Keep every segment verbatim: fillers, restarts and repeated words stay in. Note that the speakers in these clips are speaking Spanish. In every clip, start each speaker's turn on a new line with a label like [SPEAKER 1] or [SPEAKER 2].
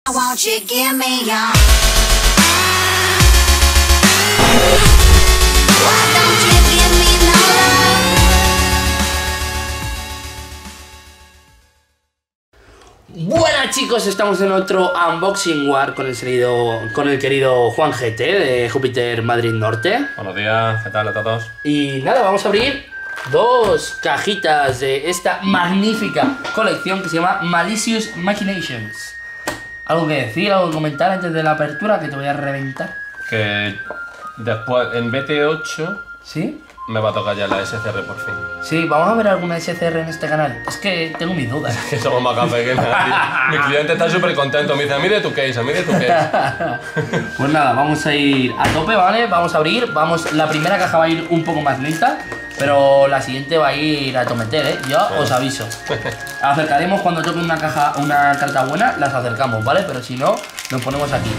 [SPEAKER 1] Won't you give me your... Why don't you give me no
[SPEAKER 2] love? Buenas chicos, estamos en otro Unboxing War con el querido, con el querido Juan G T de Júpiter Madrid Norte.
[SPEAKER 3] Buenos días, ¿qué tal a todos?
[SPEAKER 2] Y nada, vamos a abrir dos cajitas de esta magnífica colección que se llama Malicious Machinations. ¿Algo que decir, algo que comentar antes de la apertura que te voy a reventar?
[SPEAKER 3] Que después, en B T ocho,
[SPEAKER 2] ¿Sí?
[SPEAKER 3] me va a tocar ya la S C R por fin.
[SPEAKER 2] Sí, vamos a ver alguna S C R en este canal. Es que tengo mis dudas.
[SPEAKER 3] Que somos más café que nadie. Mi cliente está súper contento, me dice, mire tu case, mire tu case.
[SPEAKER 2] Pues nada, vamos a ir a tope, ¿vale? Vamos a abrir, vamos, la primera caja va a ir un poco más lenta, pero la siguiente va a ir a tometer, ¿eh? Yo
[SPEAKER 3] Bueno.
[SPEAKER 2] os aviso. Acercaremos cuando toque una caja, una carta buena, las acercamos, ¿vale? Pero si no, nos ponemos aquí.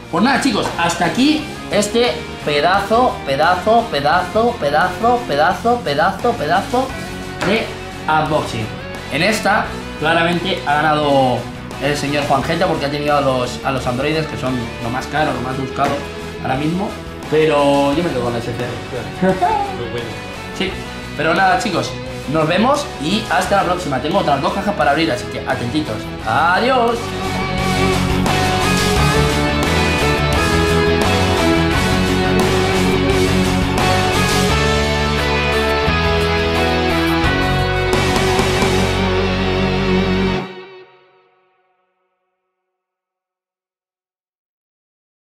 [SPEAKER 2] Pues nada, chicos, hasta aquí este pedazo, pedazo, pedazo, pedazo, pedazo, pedazo, pedazo de unboxing. En esta, claramente, ha ganado el señor Juan Geta porque ha tenido a los, a los androides, que son lo más caro, lo más buscado ahora mismo. Pero yo me quedo con la S C R. Sí, pero nada, chicos, nos vemos y hasta la próxima. Tengo otras dos cajas para abrir, así que atentitos. Adiós.